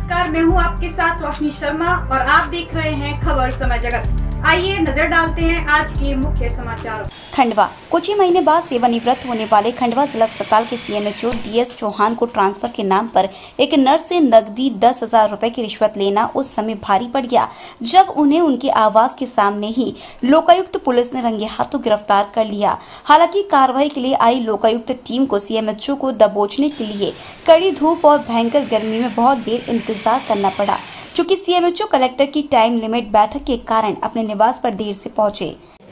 नमस्कार, मैं हूं आपके साथ रोशनी शर्मा और आप देख रहे हैं खबर समय जगत। आइए नजर डालते हैं आज के मुख्य समाचारों। खंडवा। कुछ ही महीने बाद सेवानिवृत्त होने वाले खंडवा जिला अस्पताल के सीएमएचओ डीएस चौहान को ट्रांसफर के नाम पर एक नर्स से नकदी 10,000 रुपए की रिश्वत लेना उस समय भारी पड़ गया जब उन्हें उनके आवास के सामने ही लोकायुक्त पुलिस ने रंगे हाथों गिरफ्तार कर लिया। हालांकि कार्रवाई के लिए आई लोकायुक्त टीम को सीएमएचओ को दबोचने के लिए कड़ी धूप और भयंकर गर्मी में बहुत देर इंतजार करना पड़ा, क्योंकि सीएमएचओ कलेक्टर की टाइम लिमिट बैठक के कारण अपने निवास पर देर से पहुंचे।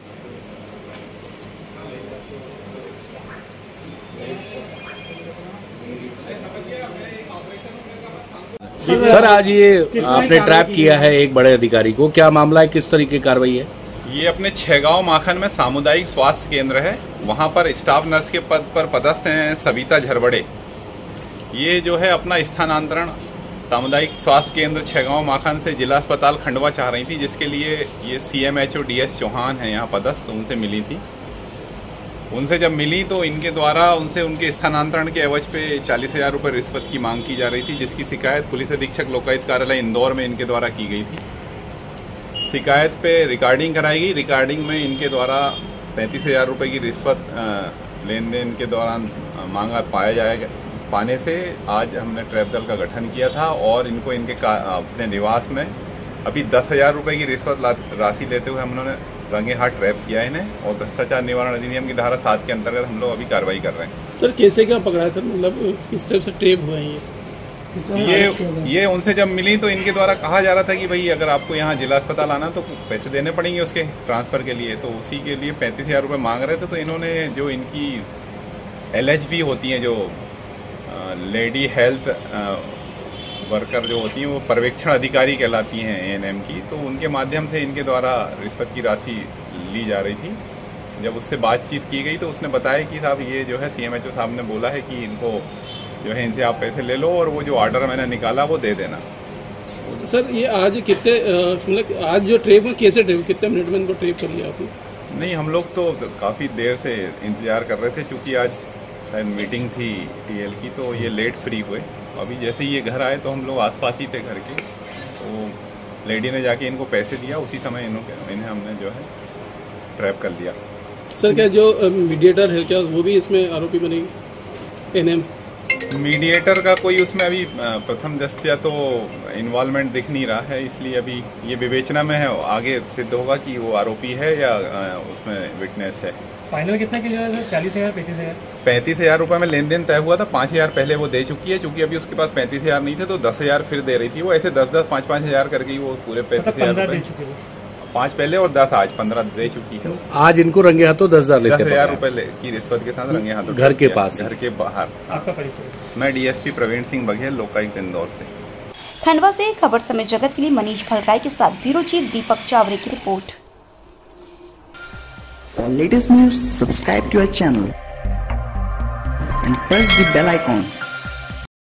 सर, आज ये आपने ट्रैप किया है एक बड़े अधिकारी को, क्या मामला है, किस तरीके की कार्रवाई है? ये अपने छेगांव माखन में सामुदायिक स्वास्थ्य केंद्र है, वहां पर स्टाफ नर्स के पद पर पदस्थ हैं सविता झरबड़े। ये जो है अपना स्थानांतरण सामुदायिक स्वास्थ्य केंद्र छेगांव माखन से जिला अस्पताल खंडवा चाह रही थी, जिसके लिए ये सीएमएचओ डीएस चौहान है यहाँ पदस्थ, उनसे मिली थी। उनसे जब मिली तो इनके द्वारा उनसे उनके स्थानांतरण के एवज पे 40,000 रुपये रिश्वत की मांग की जा रही थी, जिसकी शिकायत पुलिस अधीक्षक लोकायुक्त कार्यालय इंदौर में इनके द्वारा की गई थी। शिकायत पे रिकॉर्डिंग कराई गई। रिकॉर्डिंग में इनके द्वारा 35,000 रुपये की रिश्वत लेन देन के दौरान मांगा पाने से आज हमने ट्रैप दल का गठन किया था और इनको इनके अपने निवास में अभी 10,000 रुपये की रिश्वत राशि लेते हुए हमने रंगे हाथ ट्रैप किया है इन्हें, और भ्रष्टाचार निवारण अधिनियम की धारा 7 के अंतर्गत हम लोग अभी कार्रवाई कर रहे हैं। सर, कैसे क्या पकड़ा है सर, मतलब किस टाइप से ट्रैप हुआ है ये उनसे जब मिली तो इनके द्वारा कहा जा रहा था कि भाई अगर आपको यहाँ जिला अस्पताल आना तो पैसे देने पड़ेंगे उसके ट्रांसफर के लिए, तो उसी के लिए 35,000 रुपये मांग रहे थे। तो इन्होंने जो इनकी LHV होती हैं, जो लेडी हेल्थ वर्कर जो होती हैं, वो पर्यवेक्षण अधिकारी कहलाती हैं ANM की, तो उनके माध्यम से इनके द्वारा रिश्वत की राशि ली जा रही थी। जब उससे बातचीत की गई तो उसने बताया कि साहब ये जो है सीएमएचओ साहब ने बोला है कि इनको जो है इनसे आप पैसे ले लो और वो जो ऑर्डर मैंने निकाला वो दे देना। सर, ये आज कितने मतलब आज जो ट्रेप है कैसे ट्रेप, कितने मिनट में इनको ट्रेप कर लिया आपने? नहीं, हम लोग तो काफ़ी देर से इंतजार कर रहे थे, चूँकि आज शायद मीटिंग थी TL की, तो ये लेट फ्री हुए। अभी जैसे ही ये घर आए तो हम लोग आसपास ही थे घर के, तो लेडी ने जाके इनको पैसे दिया, उसी समय इन्हें हमने जो है ट्रैप कर लिया। सर, क्या जो मीडिएटर है क्या वो भी इसमें आरोपी बनेगी? NM मीडिएटर का कोई उसमें अभी प्रथम दृष्टया तो इन्वॉल्वमेंट दिख नहीं रहा है, इसलिए अभी ये विवेचना में है, आगे सिद्ध होगा कि वो आरोपी है या उसमें विटनेस है। फाइनल कितना के लिए सर? 40,000 35,000? 35,000 रुपये में लेन देन तय हुआ था। 5,000 पहले वो दे चुकी है, चूंकि अभी उसके पास 35,000 नहीं थे तो 10,000 फिर दे रही थी। वो ऐसे 10-10 5-5 करके वो पूरे 35,000 रुपये, 5 पहले और 10 आज 15 दे चुकी है। आज इनको रंगे हाथों 10,000 रुपए की रिश्वत के साथ रंगे हाथों घर के पास, घर के बाहर। आपका परिचय? मैं DSP प्रवीण सिंह बघेल, लोकायुक्त इंदौर से। खंडवा से खबर समय जगत के लिए मनीष भलराय के साथ ब्यूरो चीफ दीपक चावरे की report. For latest news, subscribe to our channel and press the bell icon.